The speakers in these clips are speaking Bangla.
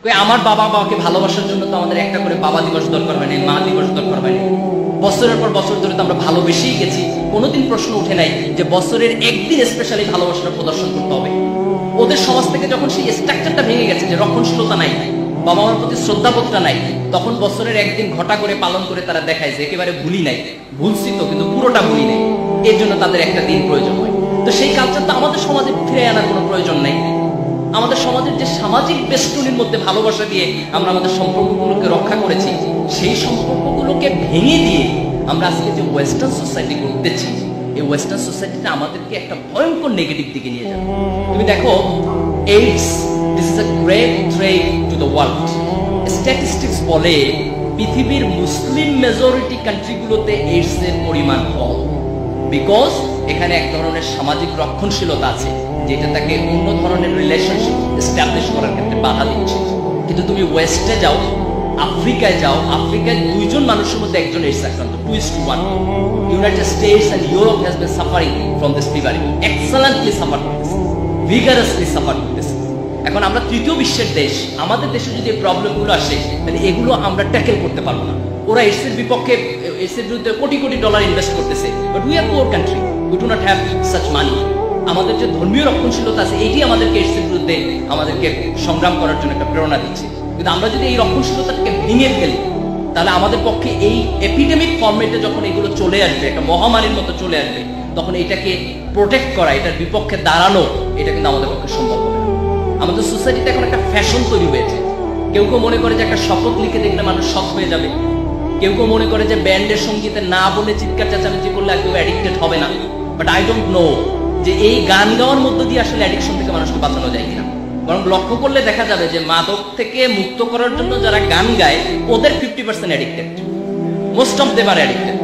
আমার বাবা মাকে ভালোবাসার জন্য তো আমাদের একটা করে বাবা দিবস দরকার হয় নাই, মা দিবস দরকার হয় নাই। বছরের পর বছর ধরে তো আমরা ভালোবেসেই গেছি। কোনোদিন প্রশ্ন উঠে নাই যে বছরের একদিন স্পেশালি ভালোবাসাটা প্রদর্শন করতে হবে। ওদের সমাজ থেকে যখন সেই স্ট্রাকচারটা ভেঙে গেছে, যে রক্ষণশীলতা নাই, বাবা মার প্রতি শ্রদ্ধাবোধটা নাই, তখন বছরের একদিন ঘটা করে পালন করে তারা দেখায় যে একেবারে ভুলি নাই, ভুলছি তো কিন্তু পুরোটা ভুলি নাই, এর জন্য তাদের একটা দিন প্রয়োজন হয়। তো সেই কালচারটা আমাদের সমাজে ফিরে আনার কোনো প্রয়োজন নাই। আমাদের সমাজের যে সামাজিক বেষ্টনীর মধ্যে ভালোবাসা দিয়ে আমরা আমাদের সম্পর্কগুলোকে রক্ষা করেছি, সেই সম্পর্কগুলোকে ভেঙে দিয়ে আমরা আজকে যে ওয়েস্টার্ন সোসাইটি করতেছি, এই ওয়েস্টার্ন সোসাইটিটা আমাদেরকে একটা ভয়ঙ্কর নেগেটিভ দিকে নিয়ে যাবে। তুমি দেখো, AIDS, this is a great threat to the world. Statistics বলে পৃথিবীর মুসলিম মেজরিটি কান্ট্রিগুলোতে এইডস এর পরিমাণ কম, বিকজ এখানে এক ধরনের সামাজিক রক্ষণশীলতা আছে, যেটা তাকে অন্য ধরনের রিলেশনশিপ এস্টাবলিশ করার ক্ষেত্রে বাধা দিচ্ছে। কিন্তু তুমি ওয়েস্টে যাও, আফ্রিকায় যাও, আফ্রিকায় 2 জন মানুষের মধ্যে একজন এইডস আক্রান্ত, 2:1। United States and Europe has been suffering from this fever, excellently suffer করতেছে, ভিগারাসলি সাফার করতেছে। এখন আমরা তৃতীয় বিশ্বের দেশ, আমাদের দেশে যদি এই প্রবলেমগুলো আসে, তাহলে এগুলো আমরা ট্যাকেল করতে পারবো না। ওরা এইডসের বিপক্ষে, এইডসের বিরুদ্ধে কোটি কোটি ডলার ইনভেস্ট করতেছে, but we are poor country, we do not have such money. আমাদের যে ধর্মীয় রক্ষণশীলতা আছে, এটি আমাদেরকে এইডসের বিরুদ্ধে আমাদেরকে সংগ্রাম করার জন্য একটা প্রেরণা দিচ্ছে। কিন্তু আমরা যদি এই রক্ষণশীলতাটাকে ভেঙে ফেলি, তাহলে আমাদের পক্ষে এই এপিডেমিক ফরম্যাটে যখন এগুলো চলে আসবে, একটা মহামারীর মতো চলে আসবে, তখন এটাকে প্রোটেক্ট করা, এটার বিপক্ষে দাঁড়ানো, এটা কিন্তু আমাদের পক্ষে সম্ভব হবে না। আমাদের সোসাইটিতে এখন একটা ফ্যাশন তৈরি হয়েছে। কেউ কেউ মনে করে যে একটা শপথ লিখে দেখলে মানুষ সৎ হয়ে যাবে, কেউ কেউ মনে করে যে ব্যান্ডের সঙ্গীতে না বলে চিৎকার চেঁচামেচি করলে একদম অ্যাডিক্টেড হবে না। বাট আই ডোন্ট নো যে এই গান গাওয়ার মধ্য দিয়ে আসলে অ্যাডিকশন থেকে মানুষকে বাঁচানো যায় কিনা। বরং লক্ষ্য করলে দেখা যাবে যে মাদক থেকে মুক্ত করার জন্য যারা গান গায়, ওদের 50% addicted, most of them are addicted.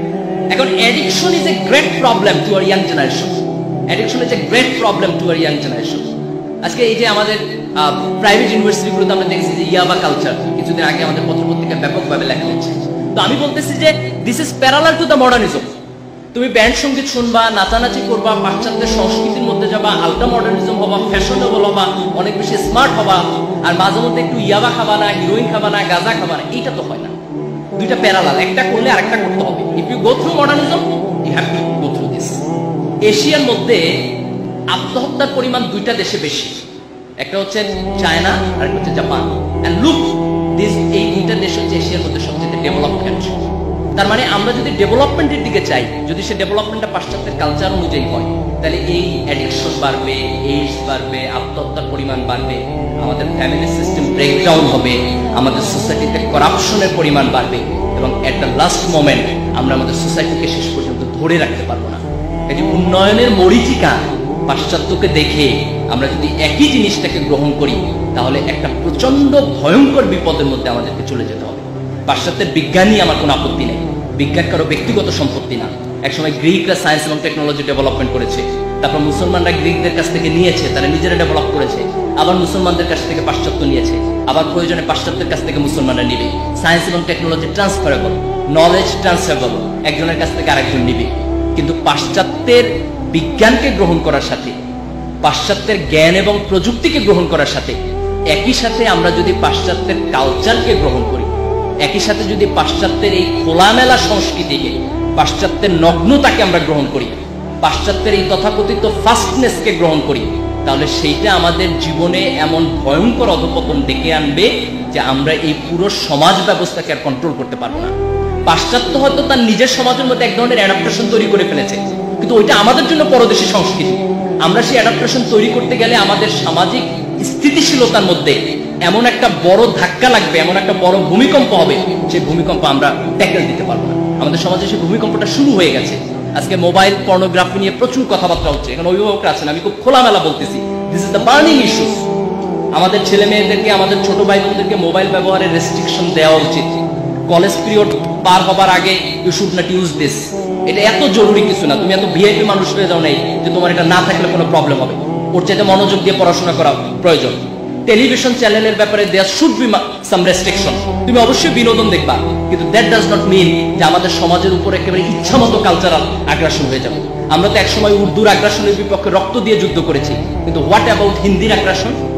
এখন addiction is a great problem to our young generation, addiction is a great problem to our young generation. আজকে এই যে আমাদের প্রাইভেট ইউনিভার্সিটিগুলোতে আমরা দেখছি যে ইয়াবা কালচার, কিছুদিন আগে আমাদের পত্রপত্রিকায় ব্যাপকভাবে লেখা হচ্ছে। তো আমি বলতেছি যে this is parallel to the modernism. তুমি ব্যান্ড সঙ্গীত শুনবা, নাচানাচি করবা, পাশ্চাত্যের সংস্কৃতির মধ্যে যাবা, আলট্রা মডার্নিজম হবা, ফ্যাশনেবল হবা, অনেক বেশি স্মার্ট হবা, আর মাঝে মধ্যে একটু ইয়াবা খাবা না, হিরোইন খাবা না, গাঁজা খাবা না, এইটা তো হয় না। দুইটা প্যারালাল, একটা করলে আরেকটা করতে হবে। If you go through modernism, you have to go through this. এশিয়ার মধ্যে আত্মহত্যার পরিমাণ 2টা দেশে বেশি, একটা হচ্ছে চায়না আর একটা হচ্ছে জাপান। এন্ড লুক দিস, এই 2টা দেশ হচ্ছে এশিয়ার মধ্যে সবচেয়ে ডেভেলপড কান্ট্রি। তার মানে আমরা যদি ডেভেলপমেন্টের দিকে চাই, যদি সে ডেভেলপমেন্টটা পাশ্চাত্যের কালচার অনুযায়ী হয়, তাহলে এই অ্যাডিকশন বাড়বে, এইডস বাড়বে, আত্মহত্যার পরিমাণ বাড়বে, আমাদের ফ্যামিলি সিস্টেম ব্রেকডাউন হবে, আমাদের সোসাইটিতে করাপশনের পরিমাণ বাড়বে, এবং এট দ্য লাস্ট মোমেন্ট আমরা আমাদের সোসাইটিকে শেষ পর্যন্ত ধরে রাখতে পারবো না। এই যে উন্নয়নের মরীচিকা, পাশ্চাত্যকে দেখে আমরা যদি একই জিনিসটাকে গ্রহণ করি, তাহলে একটা প্রচন্ড ভয়ঙ্কর বিপদের মধ্যে আমাদেরকে চলে যেতে হবে। পাশ্চাত্যের বিজ্ঞানী আমার কোনো আপত্তি নেই, বিজ্ঞান কারো ব্যক্তিগত সম্পত্তি না। একসময় গ্রিকরা সায়েন্স এবং টেকনোলজি ডেভেলপমেন্ট করেছে, তারপর মুসলমানরা গ্রিকদের কাছ থেকে নিয়েছে, তারা নিজেরা ডেভেলপ করেছে, আবার মুসলমানদের কাছ থেকে পাশ্চাত্য নিয়েছে, আবার প্রয়োজনে পাশ্চাত্যের কাছ থেকে মুসলমানরা নিবে। সায়েন্স এবং টেকনোলজি ট্রান্সফারেবল, নলেজ ট্রান্সফারেবল, একজনের কাছ থেকে আরেকজন নিবে। কিন্তু পাশ্চাত্যের বিজ্ঞানকে গ্রহণ করার সাথে, পাশ্চাত্যের জ্ঞান এবং প্রযুক্তিকে গ্রহণ করার সাথে, একই সাথে আমরা যদি পাশ্চাত্যের কালচারকে গ্রহণ করি, একই সাথে যদি পাশ্চাত্যের এই খোলামেলা সংস্কৃতিকে, পাশ্চাত্যের নগ্নতাকে আমরা গ্রহণ করি, পাশ্চাত্যের এই তথাকথিত ফাস্টনেসকে গ্রহণ করি, তাহলে সেইটা আমাদের জীবনে এমন ভয়ঙ্কর অধঃপতন ডেকে আনবে যে আমরা এই পুরো সমাজ ব্যবস্থাকে আর কন্ট্রোল করতে পারবো না। পাশ্চাত্য হয়তো তার নিজের সমাজের মধ্যে এক ধরনের অ্যাডাপ্টেশন তৈরি করে ফেলেছে, কিন্তু ওইটা আমাদের জন্য পরদেশী সংস্কৃতি। আমরা সেই অ্যাডাপ্টেশন তৈরি করতে গেলে আমাদের সামাজিক স্থিতিশীলতার মধ্যে এমন একটা বড় ধাক্কা লাগবে, এমন একটা বড় ভূমিকম্প হবে, সেই ভূমিকম্প আমরা ট্যাকেল দিতে পারবো না। আমাদের সমাজে সেই ভূমিকম্পটা শুরু হয়ে গেছে। আজকে মোবাইল পর্নোগ্রাফি নিয়ে প্রচুর কথাবার্তা হচ্ছে, এখানে অভিভাবকরা আছেন, আমি খুব খোলামেলা বলতেছি, this is the burning issue. আমাদের ছেলে মেয়েদেরকে, আমাদের ছোট ভাই বোনদেরকে মোবাইল ব্যবহারের রেস্ট্রিকশন দেওয়া উচিত। কলেজ পিরিয়ড পার হবার আগে you should not use this. এটা এত জরুরি কিছু না, তুমি এত ভিআইপি মানুষ হয়ে যাও নাই যে তোমার এটা না থাকলে কোনো প্রবলেম হবে। ওর চাইতে মনোযোগ দিয়ে পড়াশোনা করা প্রয়োজন। টেলিভিশন চ্যানেলের ব্যাপারে there should be some restriction. তুমি অবশ্যই বিনোদন দেখবা, কিন্তু দ্যাট ডাজ নট মিন যে আমাদের সমাজের উপর একেবারে ইচ্ছামতো কালচারাল আগ্রাসন হয়ে যাবে। আমরা তো একসময় উর্দুর আগ্রাসনের বিপক্ষে রক্ত দিয়ে যুদ্ধ করেছি, কিন্তু হোয়াট অ্যাবাউট হিন্দির আগ্রাসন?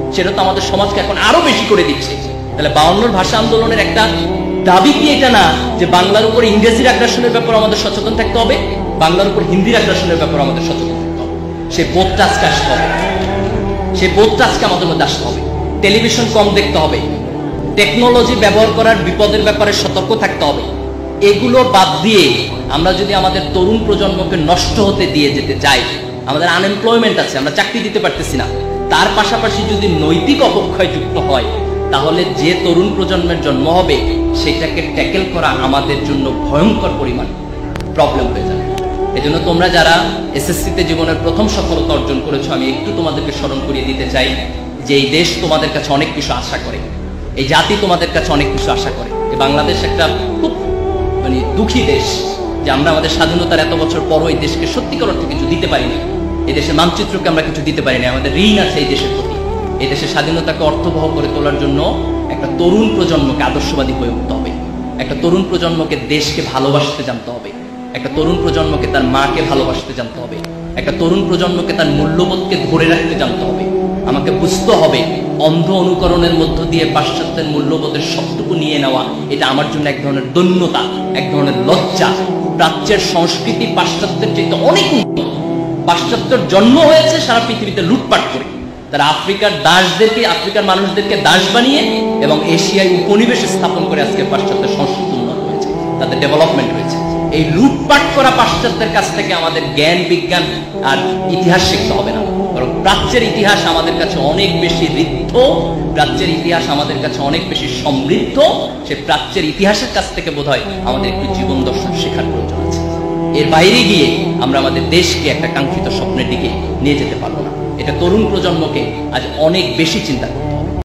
সেটা তো আমাদের সমাজকে এখন আরো বেশি করে দিচ্ছে। তাহলে 52 ভাষা আন্দোলনের একটা দাবি কি এটা না যে বাংলার উপর ইংরেজির আগ্রাসনের ব্যাপারে আমাদের সচেতন থাকতে হবে, বাংলার উপর হিন্দির আগ্রাসনের ব্যাপারে আমাদের সচেতন থাকতে হবে? সেই বোধটা আজকে আসতে হবে, সেই বোধটা আজকে আমাদের মধ্যে আসতে হবে। টেলিভিশন কম দেখতে হবে, টেকনোলজি ব্যবহার করার বিপদের ব্যাপারে সতর্ক থাকতে হবে। এগুলো বাদ দিয়ে আমরা যদি আমাদের তরুণ প্রজন্মকে নষ্ট হতে দিয়ে যেতে চাই, আমাদের আনএমপ্লয়মেন্ট আছে, আমরা চাকরি দিতে পারতেছি না, তার পাশাপাশি যদি নৈতিক অবক্ষয় যুক্ত হয়, তাহলে যে তরুণ প্রজন্মের জন্ম হবে সেটাকে ট্যাকেল করা আমাদের জন্য ভয়ঙ্কর পরিমাণ প্রবলেম হয়ে যাবে। এজন্য তোমরা যারা এসএসসিতে জীবনের প্রথম সফলতা অর্জন করেছো, আমি একটু তোমাদেরকে স্মরণ করিয়ে দিতে চাই যে এই দেশ তোমাদের কাছে অনেক কিছু আশা করে, এই জাতি তোমাদের কাছে অনেক কিছু আশা করে। এই বাংলাদেশ একটা খুব দুঃখী দেশ যে আমরা আমাদের স্বাধীনতার এত বছর পরও এই দেশকে সত্যিকার অর্থে কিছু দিতে পারি না, এই দেশের মানচিত্রকে আমরা কিছু দিতে পারি না। আমাদের ঋণ আছে এই দেশের প্রতি। এই দেশের স্বাধীনতাকে অর্থবহ করে তোলার জন্য একটা তরুণ প্রজন্মকে আদর্শবাদী হয়ে উঠতে হবে, একটা তরুণ প্রজন্মকে দেশকে ভালোবাসতে জানতে হবে, একটা তরুণ প্রজন্মকে তার মাকে ভালোবাসতে জানতে হবে, একটা তরুণ প্রজন্মকে তার মূল্যবোধকে ধরে রাখতে জানতে হবে। আমাকে বুঝতে হবে অন্ধ অনুকরণের মধ্য দিয়ে পাশ্চাত্যের মূল্যবোধের সবটুকু নিয়ে নেওয়া এটা আমার জন্য এক ধরনের দৈন্যতা, এক ধরনের লজ্জা। প্রাচ্যের সংস্কৃতি পাশ্চাত্যের চাইতে অনেক উন্নত। পাশ্চাত্যের জন্ম হয়েছে সারা পৃথিবীতে লুটপাট করে, তারা আফ্রিকার দাসদেরকে, আফ্রিকার মানুষদেরকে দাস বানিয়ে এবং এশিয়ায় উপনিবেশ স্থাপন করে আজকে পাশ্চাত্যের সংস্কৃতি উন্নত হয়েছে, তাদের ডেভেলপমেন্ট হয়েছে। এই লুটপাট করা পাশ্চাত্যের কাছ থেকে আমাদের জ্ঞান, বিজ্ঞান আর ইতিহাস শিখতে হবে না, বরং প্রাচ্যের ইতিহাস আমাদের কাছে অনেক বেশি ঋদ্ধ, প্রাচ্যের ইতিহাস আমাদের কাছে অনেক বেশি সমৃদ্ধ। সে প্রাচ্যের ইতিহাসের কাছ থেকে বোধহয় আমাদের একটু জীবন দর্শন শেখার প্রয়োজন আছে। এর বাইরে গিয়ে আমরা আমাদের দেশকে একটা কাঙ্ক্ষিত স্বপ্নের দিকে নিয়ে যেতে পারবো না। এটা তরুণ প্রজন্মকে আজ অনেক বেশি চিন্তা করতে